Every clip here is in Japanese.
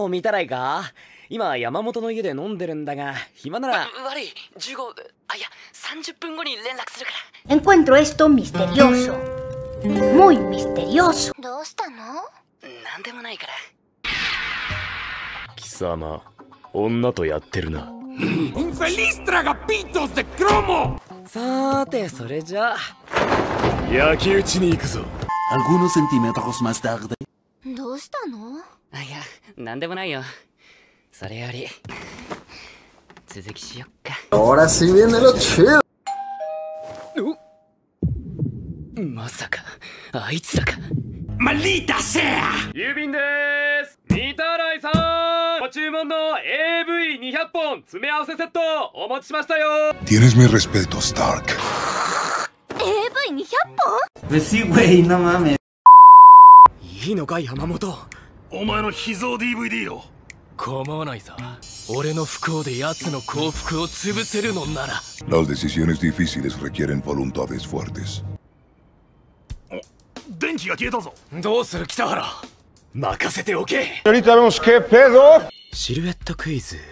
を見たらいか。今山本の家で飲んでるんだが、暇なら。 悪い、15、いや、30分後に連絡するから。 Encuentro esto misterioso. Muy misterioso. どうしたの？ なんでもないから。 貴様、女とやってるな。 Infeliz tragapitos de cromo! さーて、それじゃあ焼き討ちに行くぞ。 Algunos centímetros más tarde. どうしたの？ いや、なんでもないよ。それより続きしよっか。 Ahora sí viene lo chido. まさかあいつらか。 Maldita sea! 郵便でーす。御手洗さん、ご注文の AV200 本詰め合わせセットお持ちしましたよ。 Tienes mi respeto, Stark. AV200 本？ Pues sí, güey, no mames. いいのか山本。 お前の秘蔵 DVD よ。 構わないさ。俺の不幸で奴の幸福を潰せるのなら。 Las decisiones difíciles requieren voluntades fuertes. 電気が消えたぞ。 どうする北原。任せておけ。 シルエットクイズ。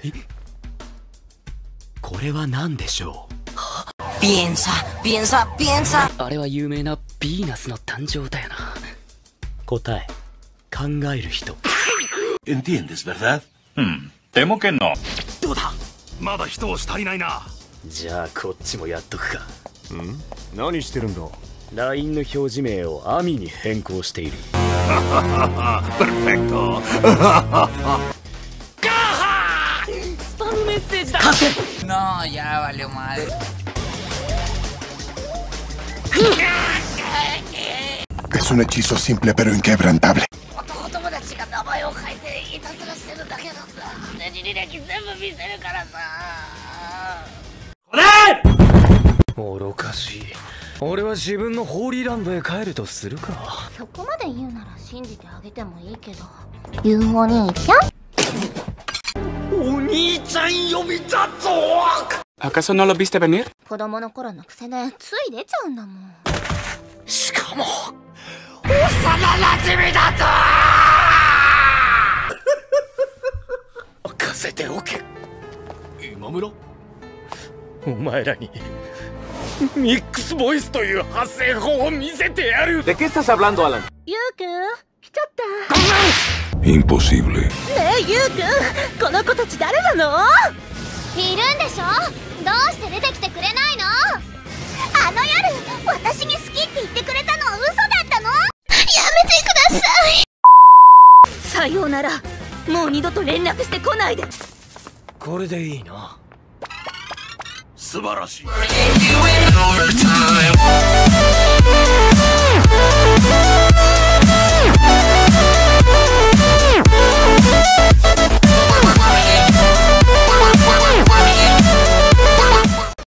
これは何でしょう。 Piensa, piensa, piensa。あれは有名なヴィーナスの誕生だよな。 答え、考える人。 ¿Entiendes, verdad? Temo que no. どうだ、まだ一押し足りないな。 じゃあこっちもやっとくか。 何してるんだ。 LINE の表示名をアミに変更している。 Perfecto. スパムメッセージだ。 No, ya valió madre. Es un hechizo simple pero inquebrantable. 男友達が名前を書いていたずらしてるだけなんだ。履歴全部見せるからさ。 愚かしい。俺は自分のホーリーランドへ帰るとするか。 そこまで言うなら信じてあげてもいいけど。言うお兄ちゃん？ お兄ちゃん呼びだぞ。 ¿Acaso no lo viste venir? 子供の頃の癖でつい出ちゃうんだもん。 しかも幼馴染だぞ。 任せておけ。今村、お前らにミックスボイスという発声法を見せてやる。 ¿De qué estás hablando, Alan? ゆうくん、来ちゃった。 Imposible. ねえゆうくん、この子たち誰なの？いるんでしょ？どうして出てきてくれないの？あの夜私に好きって言ってくれたのは嘘だったの？やめてください。さようなら。もう二度と連絡してこないで。 これでいいな。 素晴らしい。